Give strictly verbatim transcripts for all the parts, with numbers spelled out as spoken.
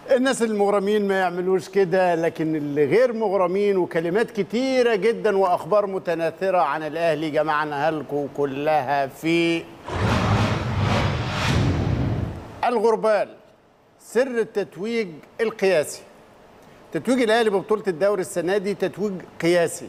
الناس المغرمين ما يعملوش كده، لكن اللي غير مغرمين وكلمات كتيرة جدا وأخبار متناثرة عن الأهلي جمعنا لكم كلها في الغربال. سر التتويج القياسي. تتويج الأهلي ببطولة الدوري السنة دي تتويج قياسي،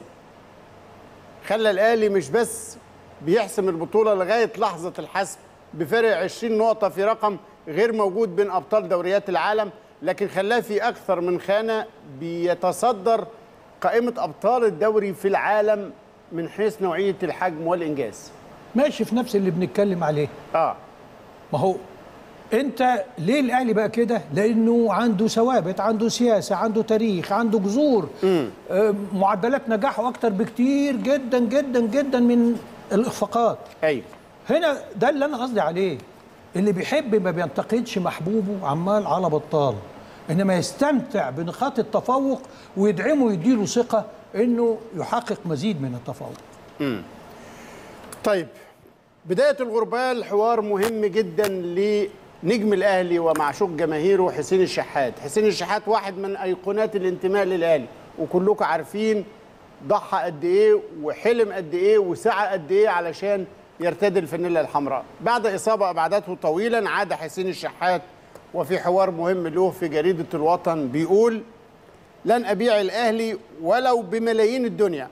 خلى الأهلي مش بس بيحسم البطولة لغاية لحظة الحسم بفارق عشرين نقطة في رقم غير موجود بين أبطال دوريات العالم، لكن خلاه في أكثر من خانة بيتصدر قائمة أبطال الدوري في العالم من حيث نوعية الحجم والإنجاز. ماشي في نفس اللي بنتكلم عليه. آه ما هو أنت ليه الأهلي بقى كده؟ لأنه عنده ثوابت، عنده سياسة، عنده تاريخ، عنده جذور. آه معدلات نجاحه أكتر بكتير جدا جدا جدا من الإخفاقات. أيوه، هنا ده اللي أنا قصدي عليه. اللي بيحب ما بينتقدش محبوبه عمال على بطال، انما يستمتع بنقاط التفوق ويدعمه ويديله ثقه انه يحقق مزيد من التفوق. امم طيب، بدايه الغربال حوار مهم جدا لنجم الاهلي ومعشوق جماهيره حسين الشحات. حسين الشحات واحد من ايقونات الانتماء للاهلي، وكلكم عارفين ضحى قد ايه وحلم قد ايه وسعى قد ايه علشان يرتدي الفانيلا الحمراء. بعد إصابة أبعدته طويلا عاد حسين الشحات، وفي حوار مهم له في جريدة الوطن بيقول: لن أبيع الأهلي ولو بملايين الدنيا،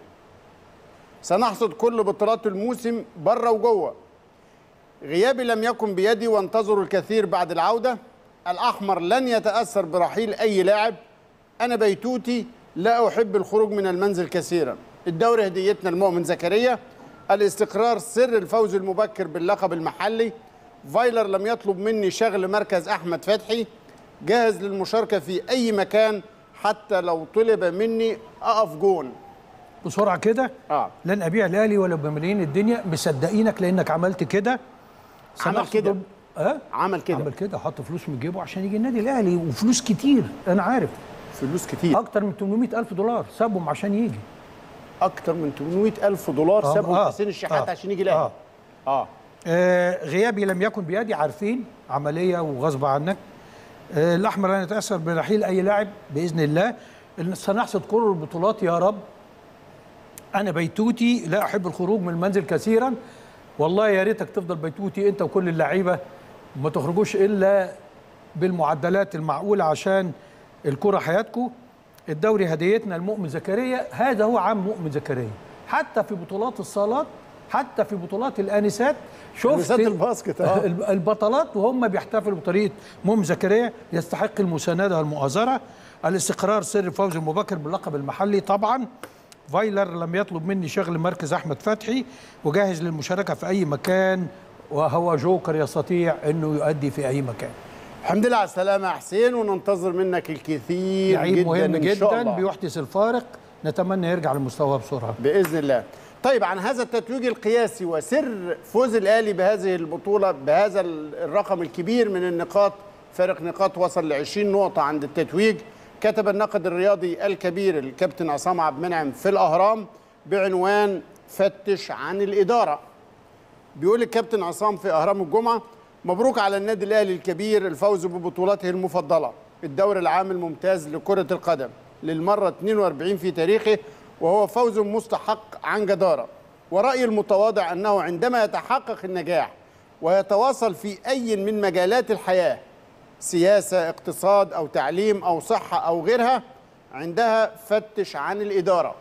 سنحصد كل بطولات الموسم بره وجوه، غيابي لم يكن بيدي وانتظروا الكثير بعد العودة، الأحمر لن يتأثر برحيل أي لاعب، أنا بيتوتي لا أحب الخروج من المنزل كثيرا، الدوري هديتنا المؤمن زكريا، الاستقرار سر الفوز المبكر باللقب المحلي، فايلر لم يطلب مني شغل مركز أحمد فتحي، جاهز للمشاركة في أي مكان حتى لو طلب مني أقف جون. بسرعة كده آه. لن أبيع الأهلي ولا بملايين الدنيا، مصدقينك لأنك عملت كده. عمل كده أه؟ عمل كده عمل كده حط فلوس من جيبه عشان يجي النادي الأهلي، وفلوس كتير أنا عارف، فلوس كتير أكتر من ثمانمائة ألف دولار سابهم عشان يجي. أكتر من ثمانمائة ألف دولار سابهم آه. حسين الشحات آه. عشان يجي الأهلي. آه. آه. آه. غيابي لم يكن بيدي، عارفين عملية وغصب عنك. آه. الأحمر لن يتأثر برحيل أي لاعب بإذن الله، سنحصد كل البطولات يا رب. أنا بيتوتي لا أحب الخروج من المنزل كثيرا، والله يا ريتك تفضل بيتوتي أنت وكل اللعيبة وما تخرجوش إلا بالمعدلات المعقولة عشان الكرة حياتكم. الدوري هديتنا المؤمن زكريا، هذا هو عام مؤمن زكريا، حتى في بطولات الصالات، حتى في بطولات الآنسات شفت الباسكت آه. البطلات وهم بيحتفلوا بطريقة مؤمن زكريا، يستحق المساندة والمؤازرة. الاستقرار سر الفوز المبكر باللقب المحلي طبعا. فايلر لم يطلب مني شغل مركز أحمد فتحي، وجاهز للمشاركة في أي مكان، وهو جوكر يستطيع أنه يؤدي في أي مكان. الحمد لله على السلامة يا حسين، وننتظر منك الكثير جدا مهم إن شاء جدا الله. بيحدث الفارق، نتمنى يرجع لمستواه بسرعة بإذن الله. طيب، عن هذا التتويج القياسي وسر فوز الأهلي بهذه البطولة بهذا الرقم الكبير من النقاط، فارق نقاط وصل ل عشرين نقطة عند التتويج، كتب الناقد الرياضي الكبير الكابتن عصام عبد المنعم في الأهرام بعنوان فتش عن الإدارة. بيقول الكابتن عصام في أهرام الجمعة: مبروك على النادي الأهلي الكبير الفوز ببطولته المفضلة، الدوري العام الممتاز لكرة القدم للمرة اثنين وأربعين في تاريخه، وهو فوز مستحق عن جدارة. ورأيي المتواضع أنه عندما يتحقق النجاح ويتواصل في أي من مجالات الحياة، سياسة، اقتصاد أو تعليم أو صحة أو غيرها، عندها فتش عن الإدارة.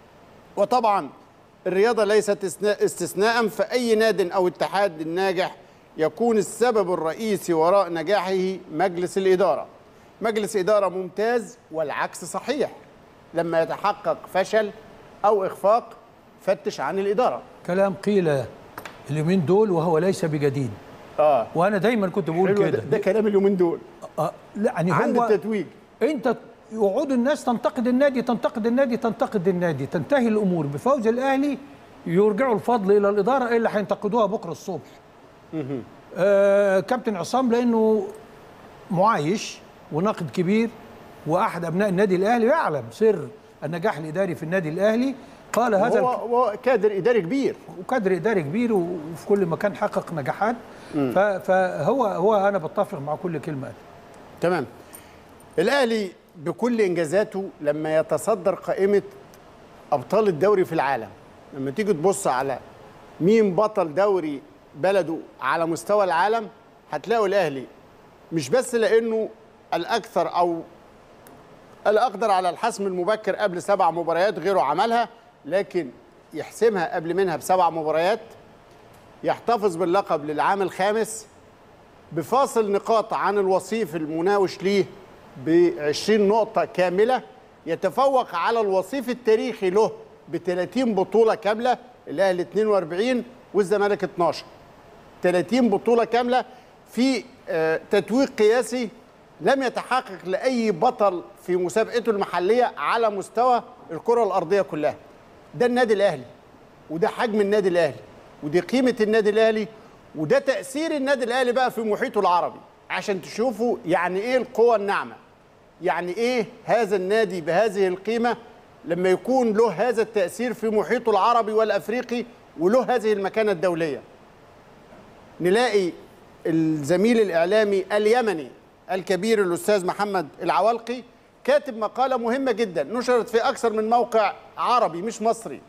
وطبعا الرياضة ليست استثناء، فأي ناد أو اتحاد الناجح يكون السبب الرئيسي وراء نجاحه مجلس الإدارة. مجلس إدارة ممتاز والعكس صحيح، لما يتحقق فشل أو إخفاق فتش عن الإدارة. كلام قيل اليومين دول وهو ليس بجديد. آه. وأنا دايما كنت بقول كده، ده, ده كلام اليومين دول. آه. يعني عند هو التتويج أنت يقعدوا الناس تنتقد النادي تنتقد النادي تنتقد النادي، تنتهي الأمور بفوز الأهلي، يرجعوا الفضل إلى الإدارة اللي هينتقدوها بكرة الصبح. آه كابتن عصام لأنه معايش وناقد كبير وأحد أبناء النادي الأهلي يعلم سر النجاح الإداري في النادي الأهلي، قال هذا هو, هو كادر إداري كبير وكادر إداري كبير وفي كل مكان حقق نجاحات. فهو هو أنا بتفق مع كل كلمة. تمام. الأهلي بكل إنجازاته لما يتصدر قائمة أبطال الدوري في العالم، لما تيجي تبص على مين بطل دوري بلده على مستوى العالم هتلاقوا الأهلي، مش بس لأنه الأكثر أو الأقدر على الحسم المبكر قبل سبع مباريات غيره عملها، لكن يحسمها قبل منها بسبع مباريات، يحتفظ باللقب للعام الخامس بفاصل نقاط عن الوصيف المناوش ليه بعشرين نقطة كاملة، يتفوق على الوصيف التاريخي له بثلاثين بطولة كاملة، الأهلي اثنين وأربعين والزمالك اثناشر، ثلاثين بطولة كاملة في تتويج قياسي لم يتحقق لأي بطل في مسابقته المحلية على مستوى الكرة الأرضية كلها. ده النادي الأهلي، وده حجم النادي الأهلي، ودي قيمة النادي الأهلي، وده تأثير النادي الأهلي بقى في محيطه العربي، عشان تشوفوا يعني إيه القوة الناعمة، يعني إيه هذا النادي بهذه القيمة لما يكون له هذا التأثير في محيطه العربي والأفريقي وله هذه المكانة الدولية. نلاقي الزميل الإعلامي اليمني الكبير الأستاذ محمد العوالقي كاتب مقالة مهمة جدا نشرت في أكثر من موقع عربي مش مصري.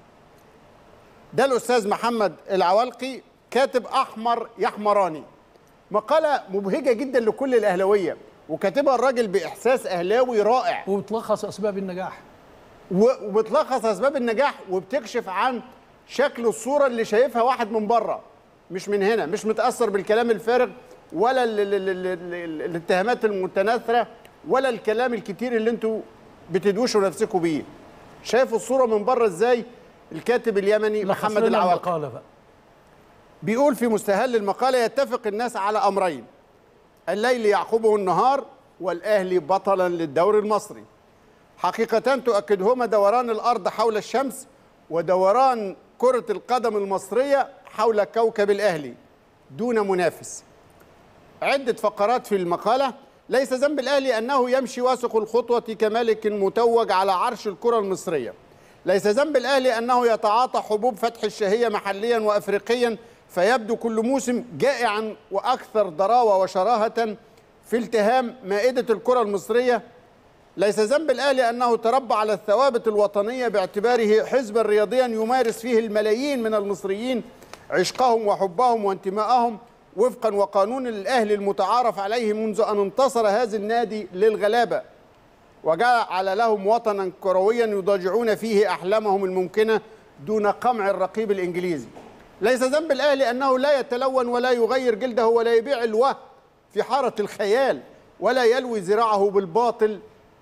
ده الأستاذ محمد العوالقي كاتب أحمر يحمراني، مقالة مبهجة جدا لكل الأهلاوية، وكاتبها الراجل بإحساس أهلاوي رائع، وبتلخص أسباب النجاح وبتلخص أسباب النجاح وبتكشف عن شكل الصورة اللي شايفها واحد من بره مش من هنا، مش متأثر بالكلام الفارغ ولا الاتهامات المتناثرة ولا الكلام الكتير اللي انتوا بتدوشوا نفسكم بيه. شايف الصورة من بره ازاي؟ الكاتب اليمني محمد العوالقي بيقول في مستهل المقالة: يتفق الناس على أمرين، الليل يعقبه النهار والأهلي بطلا للدوري المصري، حقيقتان تؤكدهما دوران الأرض حول الشمس ودوران كرة القدم المصرية حول كوكب الأهلي دون منافس. عدة فقرات في المقالة: ليس ذنب الأهلي أنه يمشي واثق الخطوة كملك متوج على عرش الكرة المصرية، ليس ذنب الأهلي أنه يتعاطى حبوب فتح الشهية محليا وأفريقيا فيبدو كل موسم جائعا وأكثر ضراوة وشراهة في التهام مائدة الكرة المصرية، ليس ذنب الأهلي أنه تربى على الثوابت الوطنية باعتباره حزبا رياضيا يمارس فيه الملايين من المصريين عشقهم وحبهم وانتمائهم وفقا وقانون الأهلي المتعارف عليه منذ أن انتصر هذا النادي للغلابة وجعل لهم وطنا كرويا يضاجعون فيه أحلامهم الممكنة دون قمع الرقيب الإنجليزي، ليس ذنب الأهلي أنه لا يتلون ولا يغير جلده ولا يبيع الوهم في حارة الخيال ولا يلوي ذراعه بالباطل،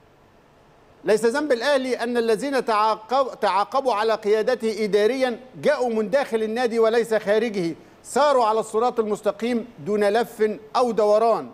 ليس ذنب الأهلي أن الذين تعاقب تعاقبوا على قيادته إداريا جاءوا من داخل النادي وليس خارجه، ساروا على الصراط المستقيم دون لف أو دوران،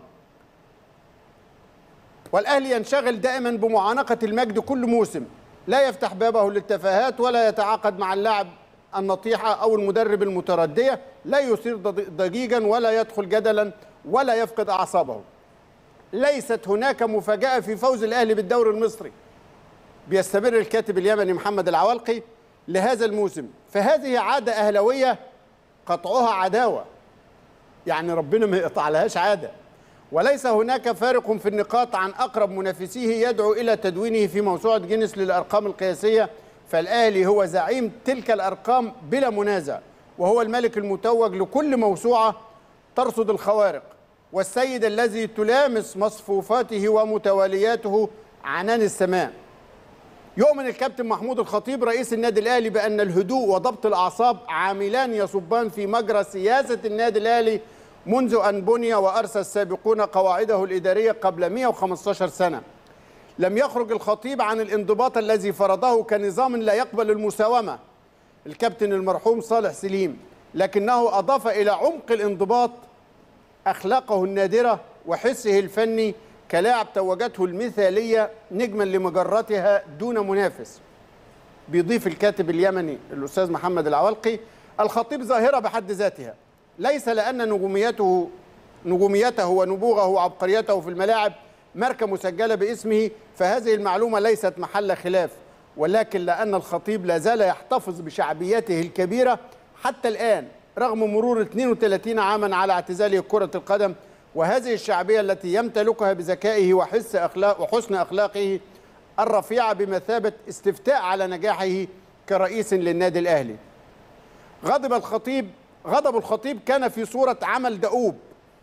والأهلي ينشغل دائما بمعانقة المجد كل موسم، لا يفتح بابه للتفاهات ولا يتعاقد مع اللاعب النطيحة أو المدرب المتردية، لا يثير ضجيجا ولا يدخل جدلا ولا يفقد أعصابه. ليست هناك مفاجأة في فوز الأهلي بالدوري المصري، بيستمر الكاتب اليمني محمد العوالقي لهذا الموسم، فهذه عادة أهلوية قطعها عداوة، يعني ربنا ما يقطع لهاش عادة، وليس هناك فارق في النقاط عن أقرب منافسيه يدعو إلى تدوينه في موسوعة جينيس للأرقام القياسية، فالأهلي هو زعيم تلك الأرقام بلا منازع، وهو الملك المتوج لكل موسوعة ترصد الخوارق، والسيد الذي تلامس مصفوفاته ومتوالياته عنان السماء. يؤمن الكابتن محمود الخطيب رئيس النادي الأهلي بأن الهدوء وضبط الأعصاب عاملان يصبان في مجرى سياسة النادي الأهلي منذ أن بني وأرسى السابقون قواعده الإدارية قبل مئة وخمسة عشر سنة. لم يخرج الخطيب عن الانضباط الذي فرضه كنظام لا يقبل المساومة الكابتن المرحوم صالح سليم، لكنه أضاف إلى عمق الانضباط أخلاقه النادرة وحسه الفني كلاعب توجته المثالية نجما لمجرتها دون منافس. بيضيف الكاتب اليمني الأستاذ محمد العوالقي: الخطيب ظاهرة بحد ذاتها، ليس لأن نجوميته نجوميته ونبوغه وعبقريته في الملاعب ماركة مسجلة باسمه، فهذه المعلومة ليست محل خلاف، ولكن لأن الخطيب لا زال يحتفظ بشعبيته الكبيرة حتى الآن رغم مرور اثنين وثلاثين عاما على اعتزاله كرة القدم، وهذه الشعبية التي يمتلكها بذكائه وحس أخلاق وحسن أخلاقه الرفيعة بمثابة استفتاء على نجاحه كرئيس للنادي الأهلي. غضب الخطيب غضب الخطيب كان في صورة عمل دؤوب.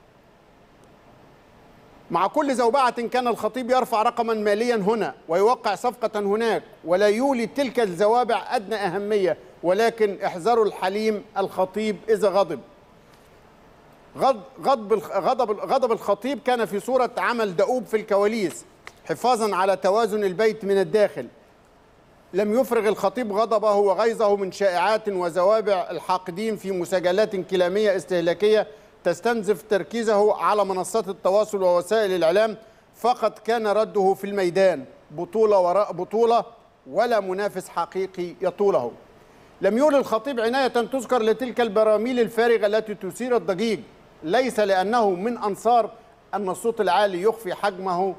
مع كل زوبعة كان الخطيب يرفع رقما ماليا هنا ويوقع صفقة هناك، ولا يولي تلك الزوابع أدنى أهمية، ولكن احذروا الحليم الخطيب إذا غضب. غضب غضب غضب الخطيب كان في صورة عمل دؤوب في الكواليس حفاظا على توازن البيت من الداخل. لم يفرغ الخطيب غضبه وغيظه من شائعات وزوابع الحاقدين في مساجلات كلامية استهلاكية تستنزف تركيزه على منصات التواصل ووسائل الإعلام، فقط كان رده في الميدان بطولة وراء بطولة ولا منافس حقيقي يطوله. لم يولي الخطيب عناية تذكر لتلك البراميل الفارغة التي تثير الضجيج، ليس لأنه من أنصار أن الصوت العالي يخفي حجمه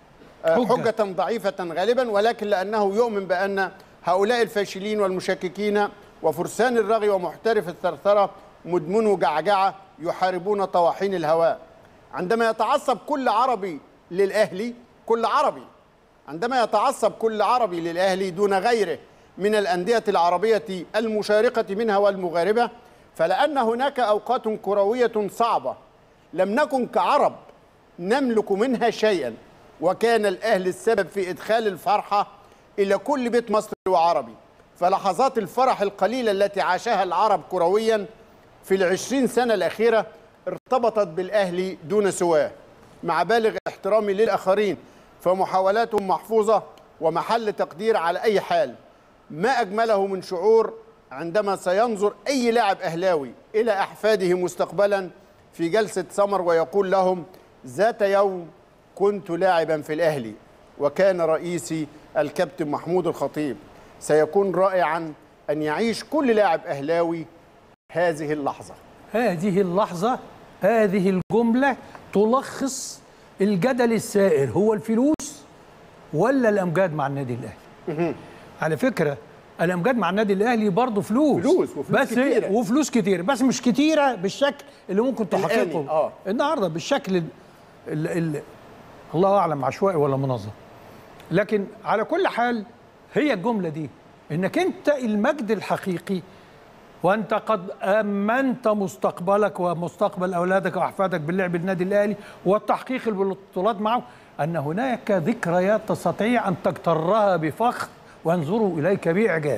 حجة ضعيفة غالبا، ولكن لأنه يؤمن بأن هؤلاء الفاشلين والمشككين وفرسان الرغي ومحترف الثرثرة مدمنو جعجعة يحاربون طواحين الهواء. عندما يتعصب كل عربي للأهلي كل عربي عندما يتعصب كل عربي للأهلي دون غيره من الأندية العربية المشارقة منها والمغاربة، فلأن هناك أوقات كروية صعبة لم نكن كعرب نملك منها شيئا، وكان الأهلي السبب في إدخال الفرحة إلى كل بيت مصري وعربي. فلحظات الفرح القليلة التي عاشها العرب كرويا في العشرين سنة الأخيرة ارتبطت بالأهلي دون سواه. مع بالغ احترامي للآخرين فمحاولاتهم محفوظة ومحل تقدير على أي حال. ما أجمله من شعور عندما سينظر أي لاعب أهلاوي إلى أحفاده مستقبلا في جلسة سمر ويقول لهم: ذات يوم كنت لاعبا في الأهلي وكان رئيسي الكابتن محمود الخطيب. سيكون رائعا أن يعيش كل لاعب أهلاوي هذه اللحظة. هذه اللحظة، هذه الجملة تلخص الجدل السائر: هو الفلوس ولا الأمجاد مع النادي الأهلي؟ على فكرة الأمجاد مع النادي الأهلي برضه فلوس فلوس وفلوس بس كتيرة وفلوس كتير، بس مش كتيرة بالشكل اللي ممكن تحققه آه. النهارده بالشكل اللي الله أعلم عشوائي ولا منظم. لكن على كل حال هي الجملة دي إنك أنت المجد الحقيقي وأنت قد أمنت مستقبلك ومستقبل أولادك وأحفادك باللعب النادي الأهلي والتحقيق البطولات معه، أن هناك ذكريات تستطيع أن تجترها بفخر وانظروا إليك بإعجاب.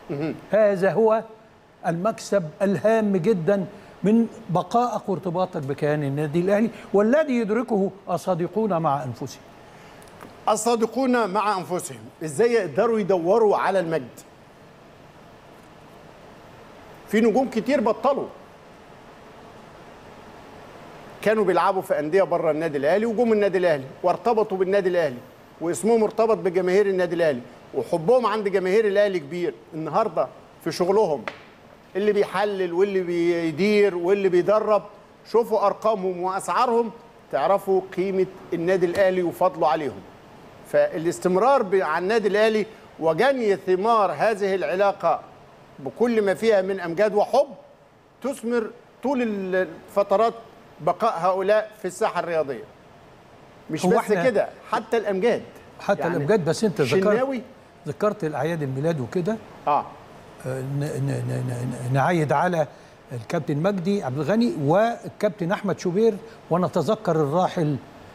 هذا هو المكسب الهام جدا من بقائك وارتباطك بكيان النادي الأهلي، والذي يدركه الصادقون مع أنفسهم. الصادقون مع أنفسهم إزاي يقدروا يدوروا على المجد؟ في نجوم كتير بطلوا، كانوا بيلعبوا في أندية بره النادي الأهلي وجم النادي الأهلي وارتبطوا بالنادي الأهلي واسمهم ارتبط بجماهير النادي الأهلي وحبهم عند جماهير الأهلي كبير. النهارده في شغلهم اللي بيحلل واللي بيدير واللي بيدرب، شوفوا أرقامهم وأسعارهم تعرفوا قيمة النادي الأهلي وفضله عليهم. فالاستمرار على النادي الأهلي وجني ثمار هذه العلاقة بكل ما فيها من أمجاد وحب تثمر طول الفترات بقاء هؤلاء في الساحة الرياضية. مش بس كده، حتى الأمجاد حتى يعني الأمجاد. بس أنت ذكرت ذكرت الأعياد الميلاد وكده. آه نعيد على الكابتن مجدي عبد الغني والكابتن أحمد شوبير، ونتذكر الراحل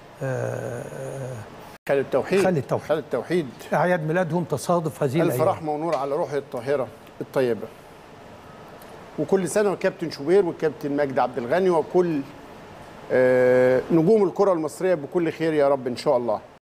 خالد توحيد خالد توحيد خالد توحيد أعياد ميلادهم تصادف هذه الأيام. ألف رحمة ونور على روحه الطاهرة الطيبة. وكل سنة والكابتن شوبير والكابتن مجدي عبد الغني وكل نجوم الكرة المصرية بكل خير يا رب إن شاء الله.